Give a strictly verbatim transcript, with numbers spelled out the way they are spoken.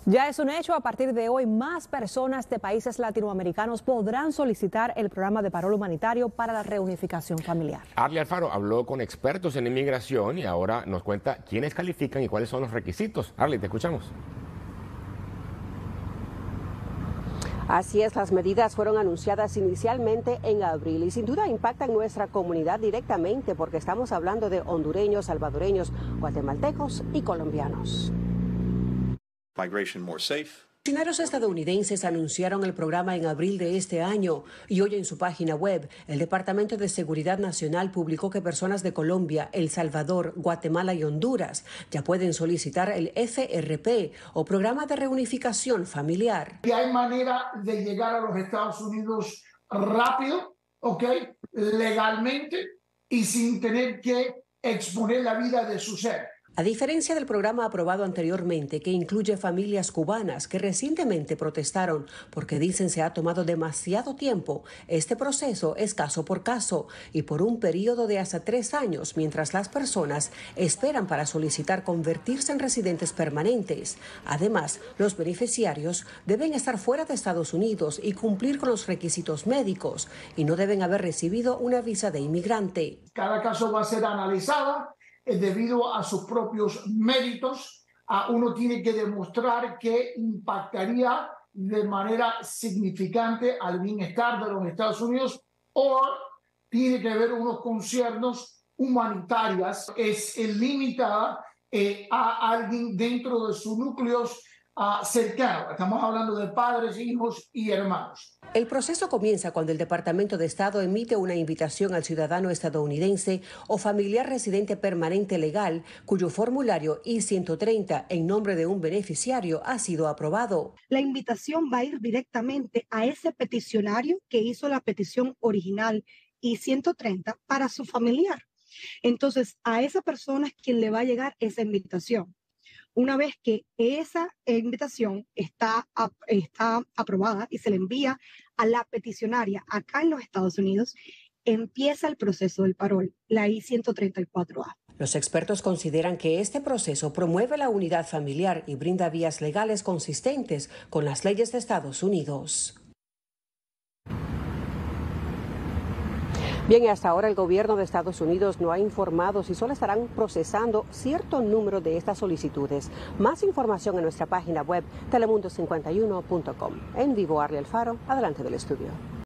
Ya es un hecho, a partir de hoy más personas de países latinoamericanos podrán solicitar el programa de parol humanitario para la reunificación familiar. Arly Alfaro habló con expertos en inmigración y ahora nos cuenta quiénes califican y cuáles son los requisitos. Arly, te escuchamos. Así es, las medidas fueron anunciadas inicialmente en abril y sin duda impactan nuestra comunidad directamente porque estamos hablando de hondureños, salvadoreños, guatemaltecos y colombianos. Funcionarios estadounidenses anunciaron el programa en abril de este año y hoy en su página web el Departamento de Seguridad Nacional publicó que personas de Colombia, El Salvador, Guatemala y Honduras ya pueden solicitar el F R P o Programa de Reunificación Familiar. Y hay manera de llegar a los Estados Unidos rápido, ¿ok? Legalmente y sin tener que exponer la vida de su ser. A diferencia del programa aprobado anteriormente, que incluye familias cubanas que recientemente protestaron porque dicen se ha tomado demasiado tiempo, este proceso es caso por caso y por un periodo de hasta tres años mientras las personas esperan para solicitar convertirse en residentes permanentes. Además, los beneficiarios deben estar fuera de Estados Unidos y cumplir con los requisitos médicos y no deben haber recibido una visa de inmigrante. Cada caso va a ser analizado debido a sus propios méritos. Uh, uno tiene que demostrar que impactaría de manera significante al bienestar de los Estados Unidos o tiene que haber unos conciernos humanitarios. Es limitada eh, a alguien dentro de sus núcleos uh, cercanos. Estamos hablando de padres, hijos y hermanos. El proceso comienza cuando el Departamento de Estado emite una invitación al ciudadano estadounidense o familiar residente permanente legal cuyo formulario I ciento treinta en nombre de un beneficiario ha sido aprobado. La invitación va a ir directamente a ese peticionario que hizo la petición original I ciento treinta para su familiar. Entonces, a esa persona es quien le va a llegar esa invitación. Una vez que esa invitación está, está aprobada y se le envía a la peticionaria acá en los Estados Unidos, empieza el proceso del parol, la I ciento treinta y cuatro A. Los expertos consideran que este proceso promueve la unidad familiar y brinda vías legales consistentes con las leyes de Estados Unidos. Bien, y hasta ahora el gobierno de Estados Unidos no ha informado si solo estarán procesando cierto número de estas solicitudes. Más información en nuestra página web telemundo cincuenta y uno punto com. En vivo, Arly Alfaro, adelante del estudio.